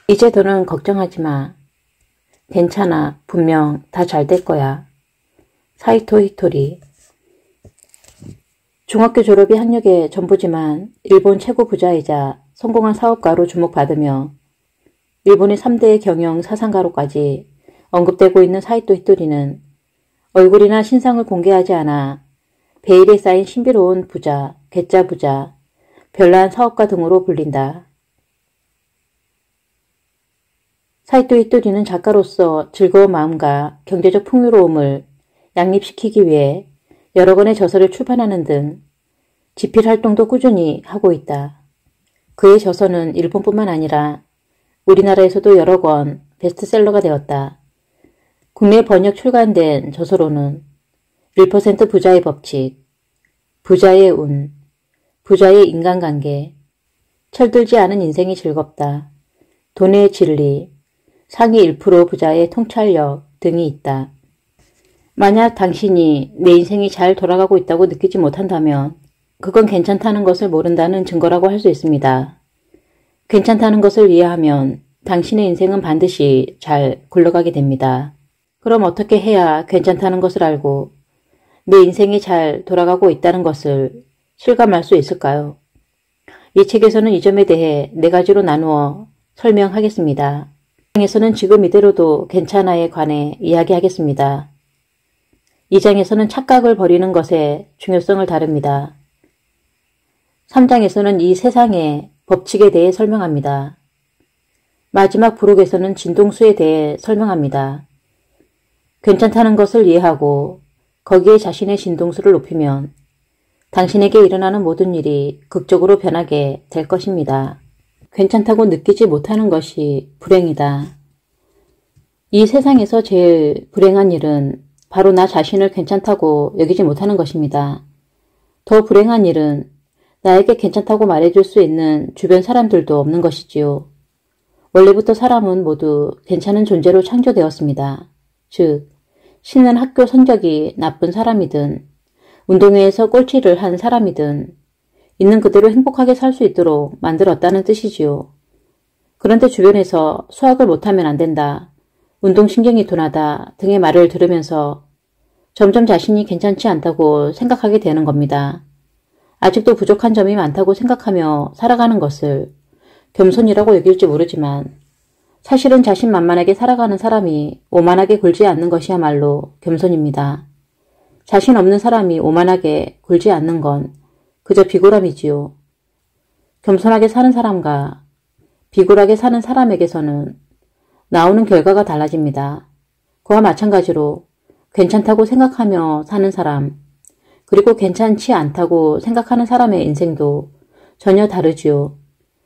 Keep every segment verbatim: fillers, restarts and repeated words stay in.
이제 더는 걱정하지 마. 괜찮아. 분명 다 잘 될 거야. 사이토 히토리. 중학교 졸업이 학력의 전부지만 일본 최고 부자이자 성공한 사업가로 주목받으며 일본의 삼 대 경영 사상가로까지 언급되고 있는 사이토 히토리는 얼굴이나 신상을 공개하지 않아 베일에 쌓인 신비로운 부자, 괴짜 부자, 별난 사업가 등으로 불린다. 사이토 히토리는 작가로서 즐거운 마음과 경제적 풍요로움을 양립시키기 위해 여러 권의 저서를 출판하는 등 집필 활동도 꾸준히 하고 있다. 그의 저서는 일본뿐만 아니라 우리나라에서도 여러 권 베스트셀러가 되었다. 국내 번역 출간된 저서로는 일 퍼센트 부자의 법칙, 부자의 운, 부자의 인간관계, 철들지 않은 인생이 즐겁다, 돈의 진리, 상위 일 퍼센트 부자의 통찰력 등이 있다. 만약 당신이 내 인생이 잘 돌아가고 있다고 느끼지 못한다면 그건 괜찮다는 것을 모른다는 증거라고 할 수 있습니다. 괜찮다는 것을 이해하면 당신의 인생은 반드시 잘 굴러가게 됩니다. 그럼 어떻게 해야 괜찮다는 것을 알고 내 인생이 잘 돌아가고 있다는 것을 실감할 수 있을까요? 이 책에서는 이 점에 대해 네 가지로 나누어 설명하겠습니다. 이 장에서는 지금 이대로도 괜찮아에 관해 이야기하겠습니다. 이 장에서는 착각을 버리는 것의 중요성을 다룹니다. 삼 장에서는 이 세상의 법칙에 대해 설명합니다. 마지막 부록에서는 진동수에 대해 설명합니다. 괜찮다는 것을 이해하고 거기에 자신의 진동수를 높이면 당신에게 일어나는 모든 일이 극적으로 변하게 될 것입니다. 괜찮다고 느끼지 못하는 것이 불행이다. 이 세상에서 제일 불행한 일은 바로 나 자신을 괜찮다고 여기지 못하는 것입니다. 더 불행한 일은 나에게 괜찮다고 말해줄 수 있는 주변 사람들도 없는 것이지요. 원래부터 사람은 모두 괜찮은 존재로 창조되었습니다. 즉, 신은 학교 성적이 나쁜 사람이든 운동회에서 꼴찌를 한 사람이든 있는 그대로 행복하게 살 수 있도록 만들었다는 뜻이지요. 그런데 주변에서 수학을 못하면 안 된다, 운동신경이 둔하다 등의 말을 들으면서 점점 자신이 괜찮지 않다고 생각하게 되는 겁니다. 아직도 부족한 점이 많다고 생각하며 살아가는 것을 겸손이라고 여길지 모르지만 사실은 자신만만하게 살아가는 사람이 오만하게 굴지 않는 것이야말로 겸손입니다. 자신 없는 사람이 오만하게 굴지 않는 건 그저 비굴함이지요. 겸손하게 사는 사람과 비굴하게 사는 사람에게서는 나오는 결과가 달라집니다. 그와 마찬가지로 괜찮다고 생각하며 사는 사람, 그리고 괜찮지 않다고 생각하는 사람의 인생도 전혀 다르지요.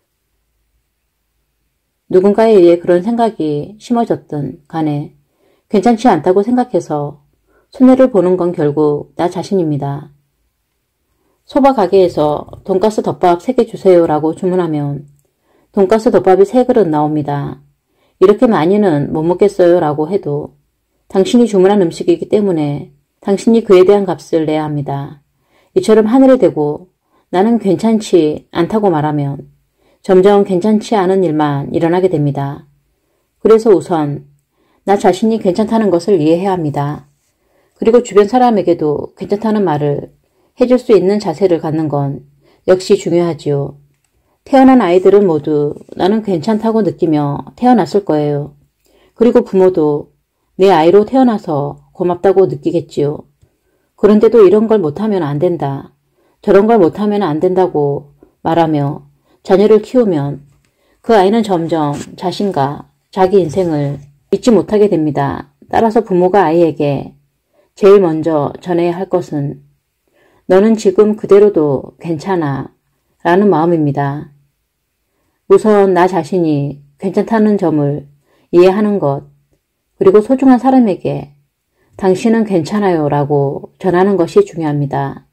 누군가에 의해 그런 생각이 심어졌든 간에 괜찮지 않다고 생각해서 손해를 보는 건 결국 나 자신입니다. 소바 가게에서 돈가스 덮밥 세 개 주세요 라고 주문하면 돈가스 덮밥이 세 그릇 나옵니다. 이렇게 많이는 못 먹겠어요 라고 해도 당신이 주문한 음식이기 때문에 당신이 그에 대한 값을 내야 합니다. 이처럼 하늘에 대고 나는 괜찮지 않다고 말하면 점점 괜찮지 않은 일만 일어나게 됩니다. 그래서 우선 나 자신이 괜찮다는 것을 이해해야 합니다. 그리고 주변 사람에게도 괜찮다는 말을 해줄 수 있는 자세를 갖는 건 역시 중요하지요. 태어난 아이들은 모두 나는 괜찮다고 느끼며 태어났을 거예요. 그리고 부모도 내 아이로 태어나서 고맙다고 느끼겠지요. 그런데도 이런 걸 못하면 안 된다, 저런 걸 못하면 안 된다고 말하며 자녀를 키우면 그 아이는 점점 자신과 자기 인생을 잊지 못하게 됩니다. 따라서 부모가 아이에게 제일 먼저 전해야 할 것은 너는 지금 그대로도 괜찮아 라는 마음입니다. 우선 나 자신이 괜찮다는 점을 이해하는 것, 그리고 소중한 사람에게 당신은 괜찮아요 라고 전하는 것이 중요합니다.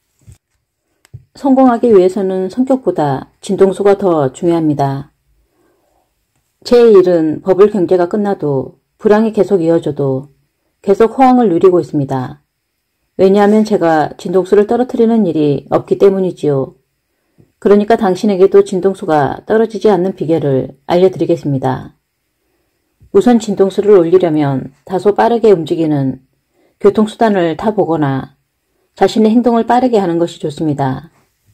성공하기 위해서는 성격보다 진동수가 더 중요합니다. 제 일은 버블 경제가 끝나도 불황이 계속 이어져도 계속 호황을 누리고 있습니다. 왜냐하면 제가 진동수를 떨어뜨리는 일이 없기 때문이지요. 그러니까 당신에게도 진동수가 떨어지지 않는 비결을 알려드리겠습니다. 우선 진동수를 올리려면 다소 빠르게 움직이는 교통수단을 타보거나 자신의 행동을 빠르게 하는 것이 좋습니다.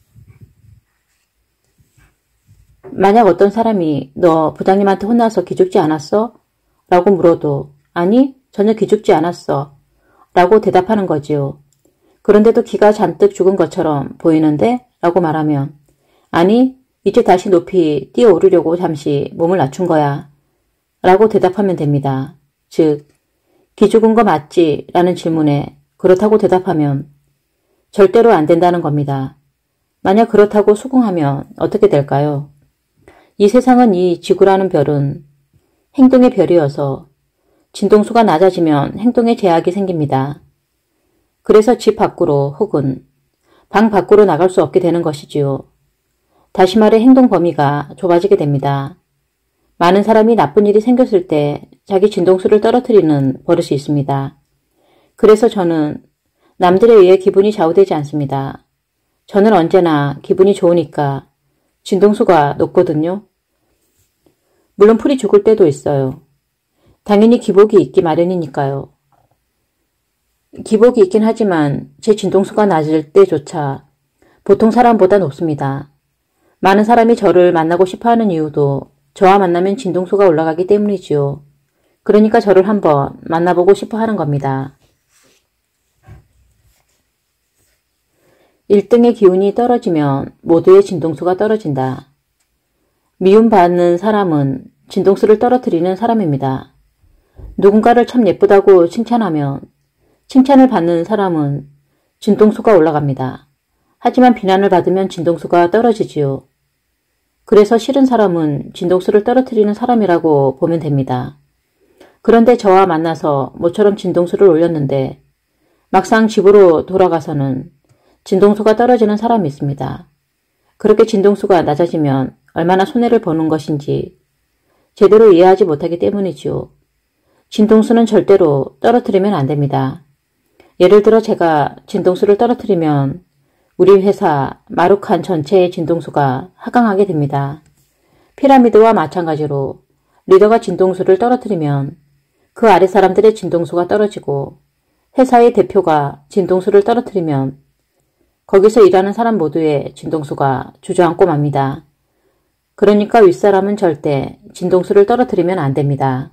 만약 어떤 사람이 너 부장님한테 혼나서 기죽지 않았어? 라고 물어도 아니 전혀 기죽지 않았어 라고 대답하는 거지요. 그런데도 기가 잔뜩 죽은 것처럼 보이는데? 라고 말하면 아니 이제 다시 높이 뛰어오르려고 잠시 몸을 낮춘 거야 라고 대답하면 됩니다. 즉 기죽은 거 맞지? 라는 질문에 그렇다고 대답하면 절대로 안 된다는 겁니다. 만약 그렇다고 수긍하면 어떻게 될까요? 이 세상은 이 지구라는 별은 행동의 별이어서 진동수가 낮아지면 행동에 제약이 생깁니다. 그래서 집 밖으로 혹은 방 밖으로 나갈 수 없게 되는 것이지요. 다시 말해 행동 범위가 좁아지게 됩니다. 많은 사람이 나쁜 일이 생겼을 때 자기 진동수를 떨어뜨리는 버릇이 있습니다. 그래서 저는 남들에 의해 기분이 좌우되지 않습니다. 저는 언제나 기분이 좋으니까 진동수가 높거든요. 물론 풀이 죽을 때도 있어요. 당연히 기복이 있기 마련이니까요. 기복이 있긴 하지만 제 진동수가 낮을 때조차 보통 사람보다 높습니다. 많은 사람이 저를 만나고 싶어하는 이유도 저와 만나면 진동수가 올라가기 때문이지요. 그러니까 저를 한번 만나보고 싶어 하는 겁니다. 일 등의 기운이 떨어지면 모두의 진동수가 떨어진다. 미움받는 사람은 진동수를 떨어뜨리는 사람입니다. 누군가를 참 예쁘다고 칭찬하면 칭찬을 받는 사람은 진동수가 올라갑니다. 하지만 비난을 받으면 진동수가 떨어지지요. 그래서 싫은 사람은 진동수를 떨어뜨리는 사람이라고 보면 됩니다. 그런데 저와 만나서 모처럼 진동수를 올렸는데 막상 집으로 돌아가서는 진동수가 떨어지는 사람이 있습니다. 그렇게 진동수가 낮아지면 얼마나 손해를 보는 것인지 제대로 이해하지 못하기 때문이지요. 진동수는 절대로 떨어뜨리면 안 됩니다. 예를 들어 제가 진동수를 떨어뜨리면 우리 회사 마루칸 전체의 진동수가 하강하게 됩니다. 피라미드와 마찬가지로 리더가 진동수를 떨어뜨리면 그 아래 사람들의 진동수가 떨어지고 회사의 대표가 진동수를 떨어뜨리면 거기서 일하는 사람 모두의 진동수가 주저앉고 맙니다. 그러니까 윗사람은 절대 진동수를 떨어뜨리면 안 됩니다.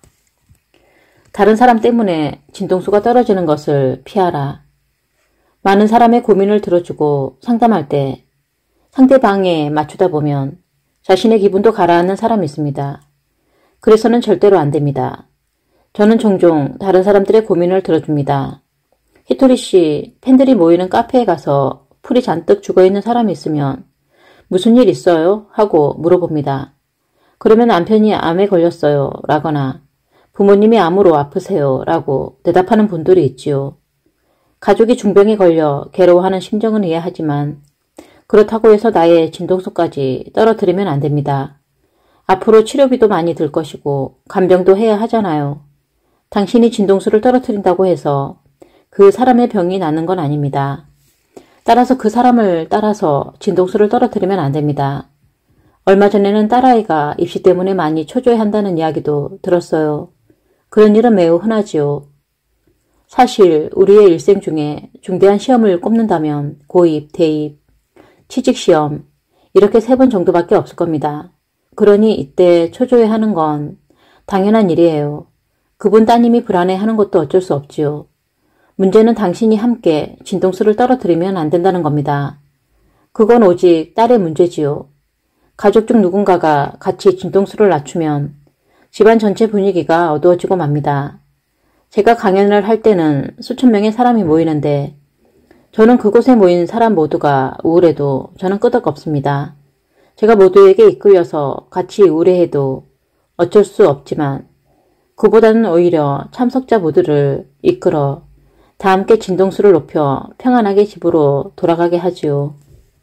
다른 사람 때문에 진동수가 떨어지는 것을 피하라. 많은 사람의 고민을 들어주고 상담할 때 상대방에 맞추다 보면 자신의 기분도 가라앉는 사람이 있습니다. 그래서는 절대로 안 됩니다. 저는 종종 다른 사람들의 고민을 들어줍니다. 히토리 씨, 팬들이 모이는 카페에 가서 풀이 잔뜩 죽어있는 사람이 있으면 무슨 일 있어요? 하고 물어봅니다. 그러면 남편이 암에 걸렸어요 라거나 부모님이 암으로 아프세요 라고 대답하는 분들이 있지요. 가족이 중병에 걸려 괴로워하는 심정은 이해하지만 그렇다고 해서 나의 진동수까지 떨어뜨리면 안 됩니다. 앞으로 치료비도 많이 들 것이고 간병도 해야 하잖아요. 당신이 진동수를 떨어뜨린다고 해서 그 사람의 병이 낫는 건 아닙니다. 따라서 그 사람을 따라서 진동수를 떨어뜨리면 안 됩니다. 얼마 전에는 딸아이가 입시 때문에 많이 초조해한다는 이야기도 들었어요. 그런 일은 매우 흔하지요. 사실 우리의 일생 중에 중대한 시험을 꼽는다면 고입, 대입, 취직시험 이렇게 세 번 정도밖에 없을 겁니다. 그러니 이때 초조해하는 건 당연한 일이에요. 그분 따님이 불안해하는 것도 어쩔 수 없지요. 문제는 당신이 함께 진동수를 떨어뜨리면 안 된다는 겁니다. 그건 오직 딸의 문제지요. 가족 중 누군가가 같이 진동수를 낮추면 집안 전체 분위기가 어두워지고 맙니다. 제가 강연을 할 때는 수천 명의 사람이 모이는데 저는 그곳에 모인 사람 모두가 우울해도 저는 끄덕없습니다. 제가 모두에게 이끌려서 같이 우울해해도 어쩔 수 없지만 그보다는 오히려 참석자 모두를 이끌어 다 함께 진동수를 높여 평안하게 집으로 돌아가게 하지요.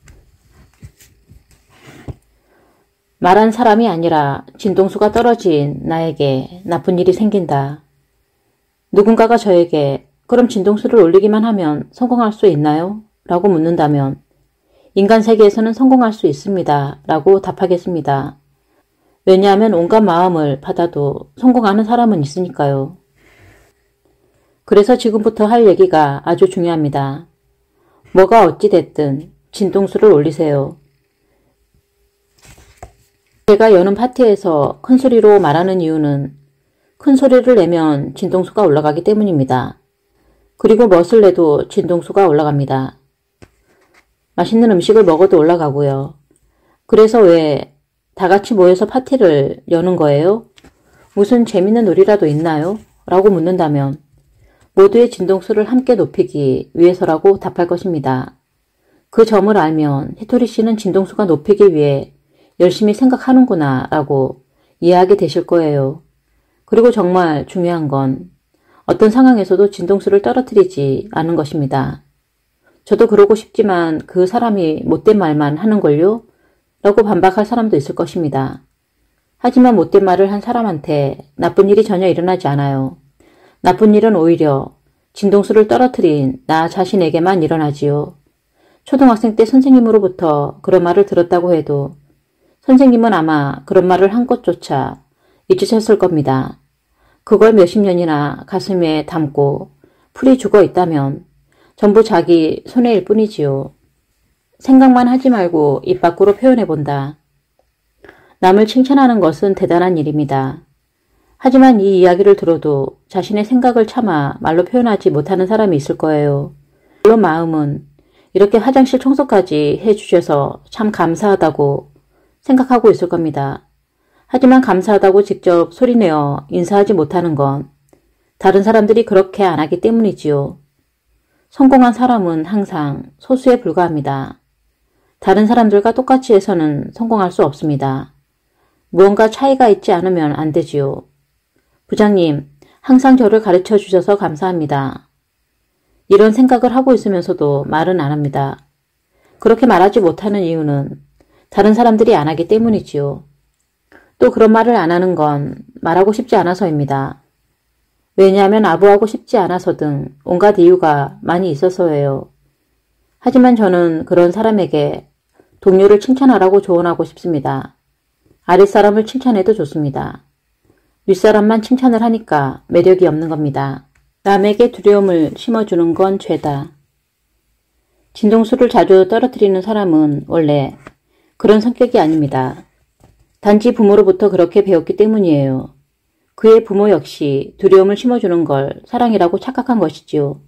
말한 사람이 아니라 진동수가 떨어진 나에게 나쁜 일이 생긴다. 누군가가 저에게 그럼 진동수를 올리기만 하면 성공할 수 있나요? 라고 묻는다면 인간 세계에서는 성공할 수 있습니다. 라고 답하겠습니다. 왜냐하면 온갖 마음을 받아도 성공하는 사람은 있으니까요. 그래서 지금부터 할 얘기가 아주 중요합니다. 뭐가 어찌됐든 진동수를 올리세요. 제가 여는 파티에서 큰 소리로 말하는 이유는 큰 소리를 내면 진동수가 올라가기 때문입니다. 그리고 멋을 내도 진동수가 올라갑니다. 맛있는 음식을 먹어도 올라가고요. 그래서 왜 다 같이 모여서 파티를 여는 거예요? 무슨 재밌는 놀이라도 있나요? 라고 묻는다면 모두의 진동수를 함께 높이기 위해서라고 답할 것입니다. 그 점을 알면 히토리 씨는 진동수가 높이기 위해 열심히 생각하는구나 라고 이해하게 되실 거예요. 그리고 정말 중요한 건 어떤 상황에서도 진동수를 떨어뜨리지 않은 것입니다. 저도 그러고 싶지만 그 사람이 못된 말만 하는걸요? 라고 반박할 사람도 있을 것입니다. 하지만 못된 말을 한 사람한테 나쁜 일이 전혀 일어나지 않아요. 나쁜 일은 오히려 진동수를 떨어뜨린 나 자신에게만 일어나지요. 초등학생 때 선생님으로부터 그런 말을 들었다고 해도 선생님은 아마 그런 말을 한 것조차 잊으셨을 겁니다. 그걸 몇십 년이나 가슴에 담고 풀이 죽어 있다면 전부 자기 손해일 뿐이지요. 생각만 하지 말고 입 밖으로 표현해본다. 남을 칭찬하는 것은 대단한 일입니다. 하지만 이 이야기를 들어도 자신의 생각을 참아 말로 표현하지 못하는 사람이 있을 거예요. 물론 마음은 이렇게 화장실 청소까지 해주셔서 참 감사하다고 생각하고 있을 겁니다. 하지만 감사하다고 직접 소리내어 인사하지 못하는 건 다른 사람들이 그렇게 안 하기 때문이지요. 성공한 사람은 항상 소수에 불과합니다. 다른 사람들과 똑같이 해서는 성공할 수 없습니다. 무언가 차이가 있지 않으면 안 되지요. 부장님, 항상 저를 가르쳐 주셔서 감사합니다. 이런 생각을 하고 있으면서도 말은 안 합니다. 그렇게 말하지 못하는 이유는 다른 사람들이 안 하기 때문이지요. 또 그런 말을 안 하는 건 말하고 싶지 않아서입니다. 왜냐하면 아부하고 싶지 않아서 등 온갖 이유가 많이 있어서예요. 하지만 저는 그런 사람에게 동료를 칭찬하라고 조언하고 싶습니다. 아랫사람을 칭찬해도 좋습니다. 윗사람만 칭찬을 하니까 매력이 없는 겁니다. 남에게 두려움을 심어주는 건 죄다. 진동수를 자주 떨어뜨리는 사람은 원래 그런 성격이 아닙니다. 단지 부모로부터 그렇게 배웠기 때문이에요. 그의 부모 역시 두려움을 심어주는 걸 사랑이라고 착각한 것이지요.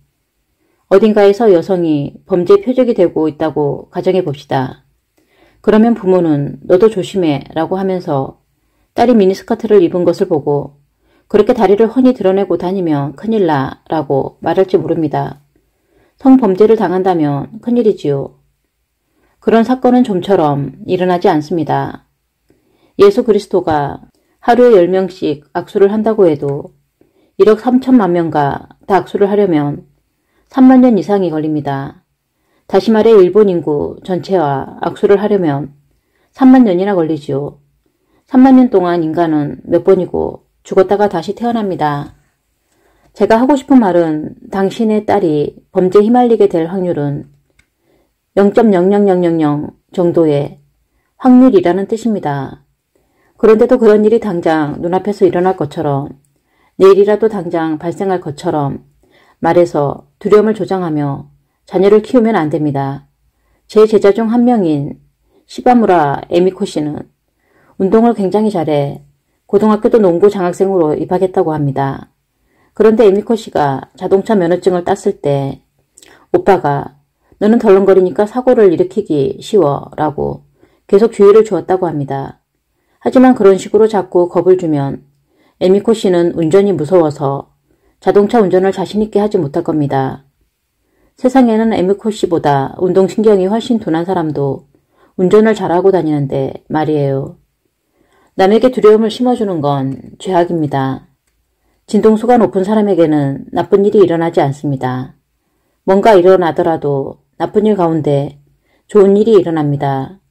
어딘가에서 여성이 범죄의 표적이 되고 있다고 가정해 봅시다. 그러면 부모는 너도 조심해 라고 하면서 딸이 미니스커트를 입은 것을 보고 그렇게 다리를 훤히 드러내고 다니면 큰일 나 라고 말할지 모릅니다. 성범죄를 당한다면 큰일이지요. 그런 사건은 좀처럼 일어나지 않습니다. 예수 그리스도가 하루에 열 명씩 악수를 한다고 해도 일억 삼천만 명과 다 악수를 하려면 삼만 년 이상이 걸립니다. 다시 말해 일본 인구 전체와 악수를 하려면 삼만 년이나 걸리지요. 삼만 년 동안 인간은 몇 번이고 죽었다가 다시 태어납니다. 제가 하고 싶은 말은 당신의 딸이 범죄에 휘말리게 될 확률은 영 점 영영영영영 정도의 확률이라는 뜻입니다. 그런데도 그런 일이 당장 눈앞에서 일어날 것처럼 내일이라도 당장 발생할 것처럼 말해서 두려움을 조장하며 자녀를 키우면 안 됩니다. 제 제자 중 한 명인 시바무라 에미코 씨는 운동을 굉장히 잘해 고등학교도 농구 장학생으로 입학했다고 합니다. 그런데 에미코 씨가 자동차 면허증을 땄을 때 오빠가 너는 덜렁거리니까 사고를 일으키기 쉬워 라고 계속 주의를 주었다고 합니다. 하지만 그런 식으로 자꾸 겁을 주면 에미코 씨는 운전이 무서워서 자동차 운전을 자신있게 하지 못할 겁니다. 세상에는 에미코 씨보다 운동신경이 훨씬 둔한 사람도 운전을 잘하고 다니는데 말이에요. 남에게 두려움을 심어주는 건 죄악입니다. 진동수가 높은 사람에게는 나쁜 일이 일어나지 않습니다. 뭔가 일어나더라도 나쁜 일 가운데 좋은 일이 일어납니다.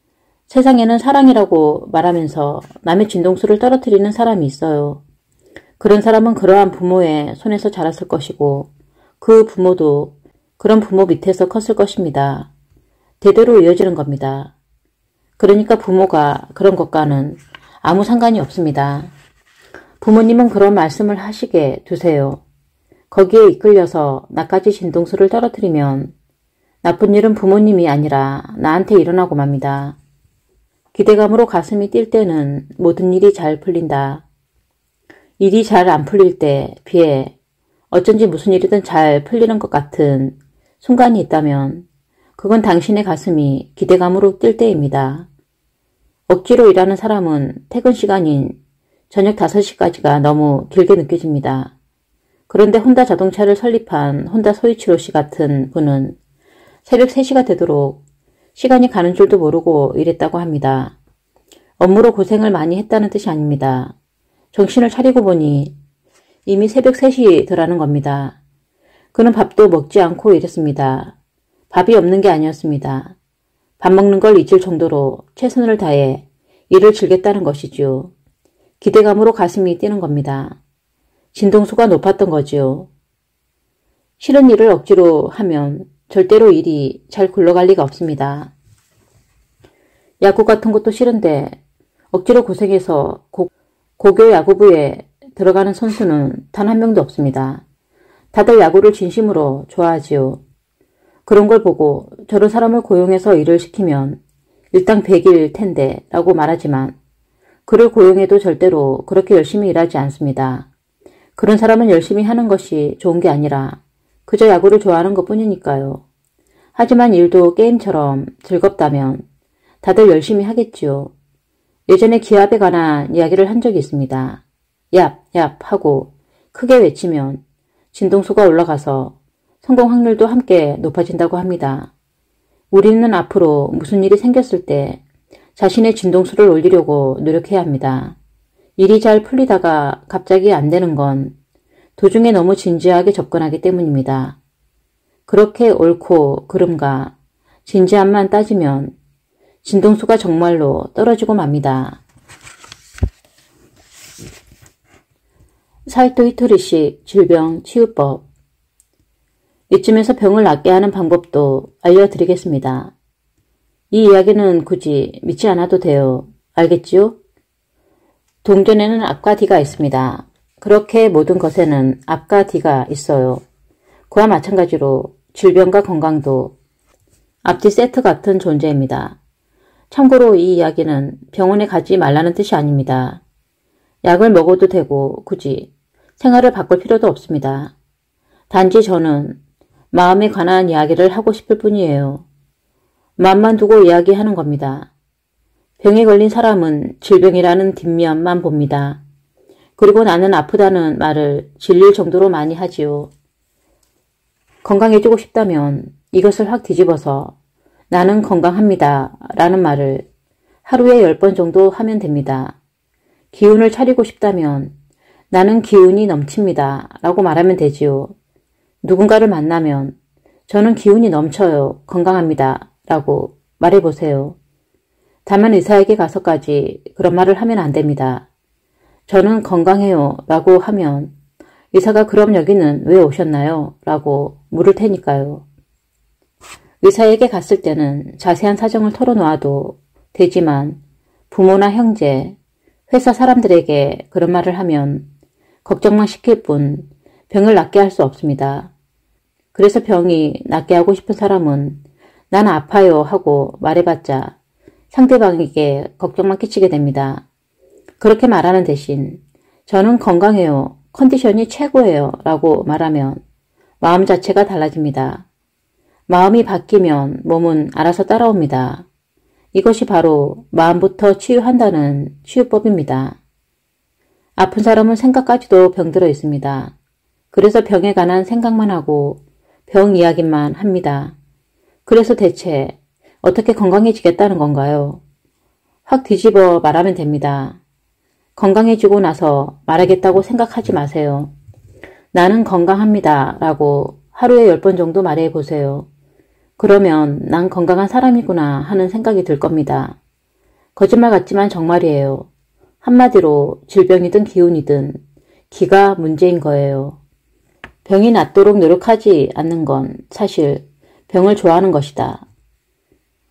세상에는 사랑이라고 말하면서 남의 진동수를 떨어뜨리는 사람이 있어요. 그런 사람은 그러한 부모의 손에서 자랐을 것이고 그 부모도 그런 부모 밑에서 컸을 것입니다. 대대로 이어지는 겁니다. 그러니까 부모가 그런 것과는 아무 상관이 없습니다. 부모님은 그런 말씀을 하시게 두세요. 거기에 이끌려서 나까지 진동수를 떨어뜨리면 나쁜 일은 부모님이 아니라 나한테 일어나고 맙니다. 기대감으로 가슴이 뛸 때는 모든 일이 잘 풀린다. 일이 잘 안 풀릴 때 비해 어쩐지 무슨 일이든 잘 풀리는 것 같은 순간이 있다면 그건 당신의 가슴이 기대감으로 뛸 때입니다. 억지로 일하는 사람은 퇴근 시간인 저녁 다섯 시까지가 너무 길게 느껴집니다. 그런데 혼다 자동차를 설립한 혼다 소이치로 씨 같은 분은 새벽 세 시가 되도록 시간이 가는 줄도 모르고 일했다고 합니다. 업무로 고생을 많이 했다는 뜻이 아닙니다. 정신을 차리고 보니 이미 새벽 세 시더라는 겁니다. 그는 밥도 먹지 않고 일했습니다. 밥이 없는 게 아니었습니다. 밥 먹는 걸 잊을 정도로 최선을 다해 일을 즐겼다는 것이죠. 기대감으로 가슴이 뛰는 겁니다. 진동수가 높았던 거지요. 싫은 일을 억지로 하면 절대로 일이 잘 굴러갈 리가 없습니다. 야구 같은 것도 싫은데 억지로 고생해서 고, 고교 야구부에 들어가는 선수는 단 한 명도 없습니다. 다들 야구를 진심으로 좋아하지요. 그런 걸 보고 저런 사람을 고용해서 일을 시키면 일당백일 텐데 라고 말하지만 그를 고용해도 절대로 그렇게 열심히 일하지 않습니다. 그런 사람은 열심히 하는 것이 좋은 게 아니라 그저 야구를 좋아하는 것뿐이니까요. 하지만 일도 게임처럼 즐겁다면 다들 열심히 하겠지요. 예전에 기합에 관한 이야기를 한 적이 있습니다. 얍, 얍 하고 크게 외치면 진동수가 올라가서 성공 확률도 함께 높아진다고 합니다. 우리는 앞으로 무슨 일이 생겼을 때 자신의 진동수를 올리려고 노력해야 합니다. 일이 잘 풀리다가 갑자기 안 되는 건 도중에 너무 진지하게 접근하기 때문입니다. 그렇게 옳고 그름과 진지함만 따지면 진동수가 정말로 떨어지고 맙니다. 사이토 히토리식 질병 치유법. 이쯤에서 병을 낫게 하는 방법도 알려드리겠습니다. 이 이야기는 굳이 믿지 않아도 돼요. 알겠지요? 동전에는 앞과 뒤가 있습니다. 그렇게 모든 것에는 앞과 뒤가 있어요. 그와 마찬가지로 질병과 건강도 앞뒤 세트 같은 존재입니다. 참고로 이 이야기는 병원에 가지 말라는 뜻이 아닙니다. 약을 먹어도 되고 굳이 생활을 바꿀 필요도 없습니다. 단지 저는 마음에 관한 이야기를 하고 싶을 뿐이에요. 마음만 두고 이야기하는 겁니다. 병에 걸린 사람은 질병이라는 뒷면만 봅니다. 그리고 나는 아프다는 말을 질릴 정도로 많이 하지요. 건강해지고 싶다면 이것을 확 뒤집어서 나는 건강합니다 라는 말을 하루에 열 번 정도 하면 됩니다. 기운을 차리고 싶다면 나는 기운이 넘칩니다 라고 말하면 되지요. 누군가를 만나면 저는 기운이 넘쳐요. 건강합니다 라고 말해보세요. 다만 의사에게 가서까지 그런 말을 하면 안 됩니다. 저는 건강해요 라고 하면 의사가 그럼 여기는 왜 오셨나요? 라고 물을 테니까요. 의사에게 갔을 때는 자세한 사정을 털어놓아도 되지만 부모나 형제, 회사 사람들에게 그런 말을 하면 걱정만 시킬 뿐 병을 낫게 할 수 없습니다. 그래서 병이 낫게 하고 싶은 사람은 난 아파요 하고 말해봤자 상대방에게 걱정만 끼치게 됩니다. 그렇게 말하는 대신 저는 건강해요. 컨디션이 최고예요 라고 말하면 마음 자체가 달라집니다. 마음이 바뀌면 몸은 알아서 따라옵니다. 이것이 바로 마음부터 치유한다는 치유법입니다. 아픈 사람은 생각까지도 병들어 있습니다. 그래서 병에 관한 생각만 하고 병 이야기만 합니다. 그래서 대체 어떻게 건강해지겠다는 건가요? 확 뒤집어 말하면 됩니다. 건강해지고 나서 말하겠다고 생각하지 마세요. 나는 건강합니다 라고 하루에 열 번 정도 말해보세요. 그러면 난 건강한 사람이구나 하는 생각이 들 겁니다. 거짓말 같지만 정말이에요. 한마디로 질병이든 기운이든 기가 문제인 거예요. 병이 낫도록 노력하지 않는 건 사실 병을 좋아하는 것이다.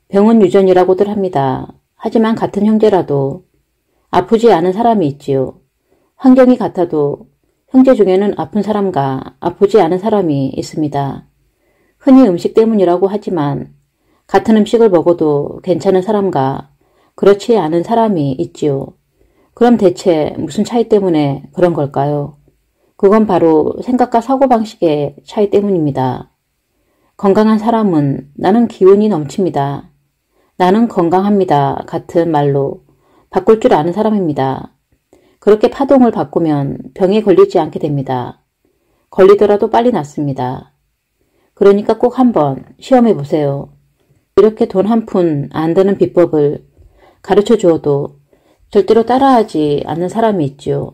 병은 유전이라고들 합니다. 하지만 같은 형제라도 아프지 않은 사람이 있지요. 환경이 같아도 형제 중에는 아픈 사람과 아프지 않은 사람이 있습니다. 흔히 음식 때문이라고 하지만 같은 음식을 먹어도 괜찮은 사람과 그렇지 않은 사람이 있지요. 그럼 대체 무슨 차이 때문에 그런 걸까요? 그건 바로 생각과 사고방식의 차이 때문입니다. 건강한 사람은 나는 기운이 넘칩니다. 나는 건강합니다. 같은 말로 바꿀 줄 아는 사람입니다. 그렇게 파동을 바꾸면 병에 걸리지 않게 됩니다. 걸리더라도 빨리 낫습니다. 그러니까 꼭 한번 시험해 보세요. 이렇게 돈 한 푼 안 드는 비법을 가르쳐 주어도 절대로 따라하지 않는 사람이 있지요.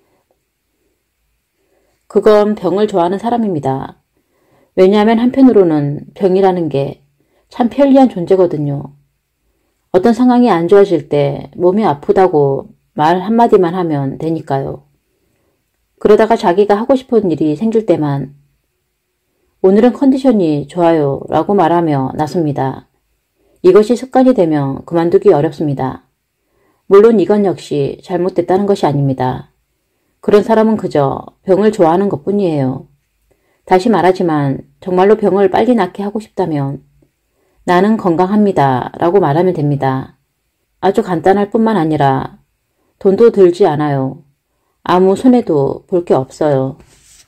그건 병을 좋아하는 사람입니다. 왜냐하면 한편으로는 병이라는 게 참 편리한 존재거든요. 어떤 상황이 안 좋아질 때 몸이 아프다고 말 한마디만 하면 되니까요. 그러다가 자기가 하고 싶은 일이 생길 때만 오늘은 컨디션이 좋아요 라고 말하며 나섭니다. 이것이 습관이 되면 그만두기 어렵습니다. 물론 이건 역시 잘못됐다는 것이 아닙니다. 그런 사람은 그저 병을 좋아하는 것뿐이에요. 다시 말하지만 정말로 병을 빨리 낫게 하고 싶다면 나는 건강합니다 라고 말하면 됩니다. 아주 간단할 뿐만 아니라 돈도 들지 않아요. 아무 손해도 볼 게 없어요.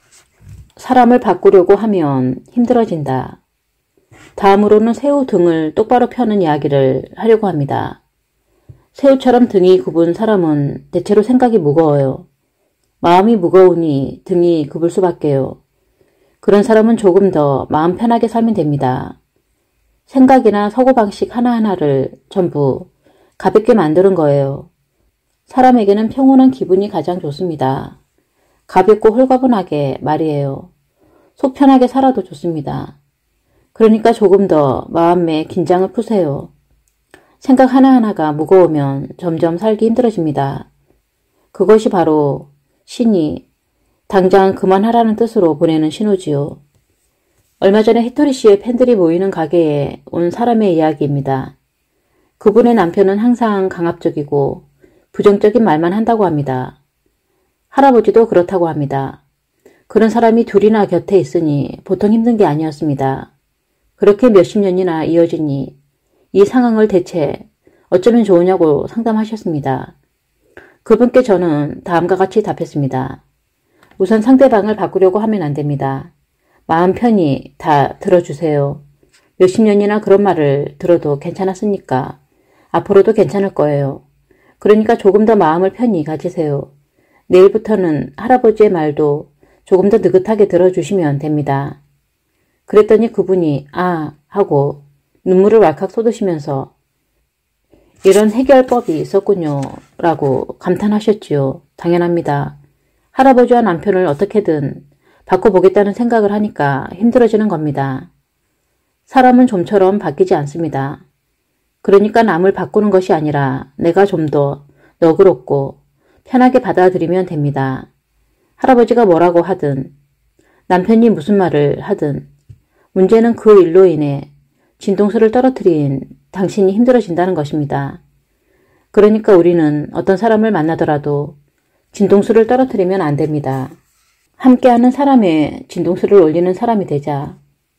사람을 바꾸려고 하면 힘들어진다. 다음으로는 새우 등을 똑바로 펴는 이야기를 하려고 합니다. 새우처럼 등이 굽은 사람은 대체로 생각이 무거워요. 마음이 무거우니 등이 굽을 수밖에요. 그런 사람은 조금 더 마음 편하게 살면 됩니다. 생각이나 사고방식 하나하나를 전부 가볍게 만드는 거예요. 사람에게는 평온한 기분이 가장 좋습니다. 가볍고 홀가분하게 말이에요. 속 편하게 살아도 좋습니다. 그러니까 조금 더 마음의 긴장을 푸세요. 생각 하나하나가 무거우면 점점 살기 힘들어집니다. 그것이 바로 신이 당장 그만하라는 뜻으로 보내는 신호지요. 얼마 전에 히토리 씨의 팬들이 모이는 가게에 온 사람의 이야기입니다. 그분의 남편은 항상 강압적이고 부정적인 말만 한다고 합니다. 할아버지도 그렇다고 합니다. 그런 사람이 둘이나 곁에 있으니 보통 힘든 게 아니었습니다. 그렇게 몇십 년이나 이어지니 이 상황을 대체 어쩌면 좋으냐고 상담하셨습니다. 그분께 저는 다음과 같이 답했습니다. 우선 상대방을 바꾸려고 하면 안 됩니다. 마음 편히 다 들어주세요. 몇십 년이나 그런 말을 들어도 괜찮았으니까 앞으로도 괜찮을 거예요. 그러니까 조금 더 마음을 편히 가지세요. 내일부터는 할아버지의 말도 조금 더 느긋하게 들어주시면 됩니다. 그랬더니 그분이 아 하고 눈물을 왈칵 쏟으시면서 이런 해결법이 있었군요 라고 감탄하셨지요. 당연합니다. 할아버지와 남편을 어떻게든 바꿔보겠다는 생각을 하니까 힘들어지는 겁니다. 사람은 좀처럼 바뀌지 않습니다. 그러니까 남을 바꾸는 것이 아니라 내가 좀 더 너그럽고 편하게 받아들이면 됩니다. 할아버지가 뭐라고 하든 남편이 무슨 말을 하든 문제는 그 일로 인해 진동수를 떨어뜨린 당신이 힘들어진다는 것입니다. 그러니까 우리는 어떤 사람을 만나더라도 진동수를 떨어뜨리면 안 됩니다. 함께하는 사람의 진동수를 올리는 사람이 되자.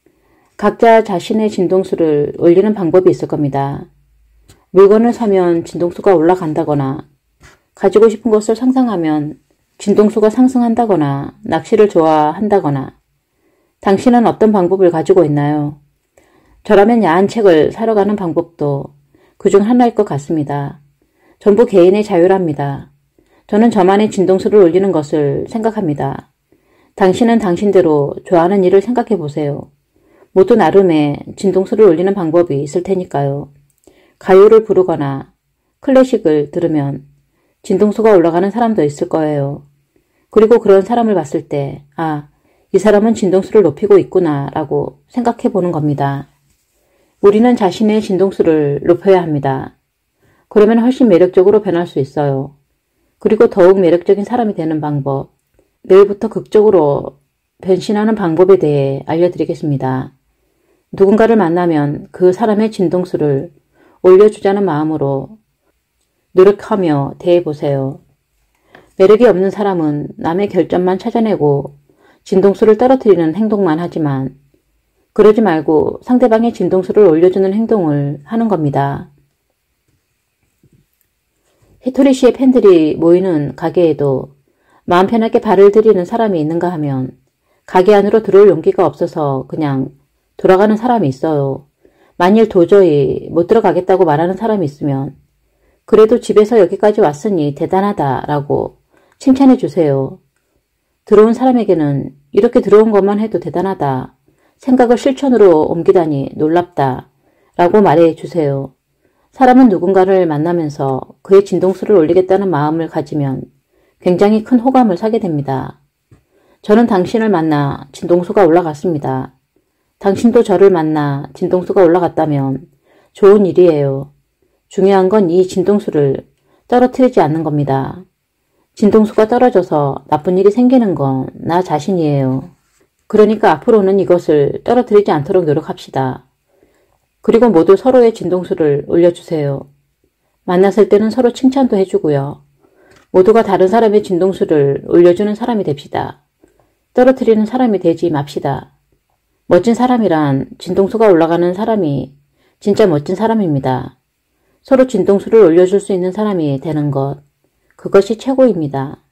각자 자신의 진동수를 올리는 방법이 있을 겁니다. 물건을 사면 진동수가 올라간다거나 가지고 싶은 것을 상상하면 진동수가 상승한다거나 낚시를 좋아한다거나 당신은 어떤 방법을 가지고 있나요? 저라면 야한 책을 사러 가는 방법도 그중 하나일 것 같습니다. 전부 개인의 자유랍니다. 저는 저만의 진동수를 올리는 것을 생각합니다. 당신은 당신대로 좋아하는 일을 생각해 보세요. 모두 나름의 진동수를 올리는 방법이 있을 테니까요. 가요를 부르거나 클래식을 들으면 진동수가 올라가는 사람도 있을 거예요. 그리고 그런 사람을 봤을 때 아, 이 사람은 진동수를 높이고 있구나 라고 생각해 보는 겁니다. 우리는 자신의 진동수를 높여야 합니다. 그러면 훨씬 매력적으로 변할 수 있어요. 그리고 더욱 매력적인 사람이 되는 방법, 내일부터 극적으로 변신하는 방법에 대해 알려드리겠습니다. 누군가를 만나면 그 사람의 진동수를 올려주자는 마음으로 노력하며 대해보세요. 매력이 없는 사람은 남의 결점만 찾아내고 진동수를 떨어뜨리는 행동만 하지만 그러지 말고 상대방의 진동수를 올려주는 행동을 하는 겁니다. 히토리 씨의 팬들이 모이는 가게에도 마음 편하게 발을 들이는 사람이 있는가 하면 가게 안으로 들어올 용기가 없어서 그냥 돌아가는 사람이 있어요. 만일 도저히 못 들어가겠다고 말하는 사람이 있으면 그래도 집에서 여기까지 왔으니 대단하다 라고 칭찬해 주세요. 들어온 사람에게는 이렇게 들어온 것만 해도 대단하다, 생각을 실천으로 옮기다니 놀랍다 라고 말해 주세요. 사람은 누군가를 만나면서 그의 진동수를 올리겠다는 마음을 가지면 굉장히 큰 호감을 사게 됩니다. 저는 당신을 만나 진동수가 올라갔습니다. 당신도 저를 만나 진동수가 올라갔다면 좋은 일이에요. 중요한 건 이 진동수를 떨어뜨리지 않는 겁니다. 진동수가 떨어져서 나쁜 일이 생기는 건 나 자신이에요. 그러니까 앞으로는 이것을 떨어뜨리지 않도록 노력합시다. 그리고 모두 서로의 진동수를 올려주세요. 만났을 때는 서로 칭찬도 해주고요. 모두가 다른 사람의 진동수를 올려주는 사람이 됩시다. 떨어뜨리는 사람이 되지 맙시다. 멋진 사람이란 진동수가 올라가는 사람이 진짜 멋진 사람입니다. 서로 진동수를 올려줄 수 있는 사람이 되는 것, 그것이 최고입니다.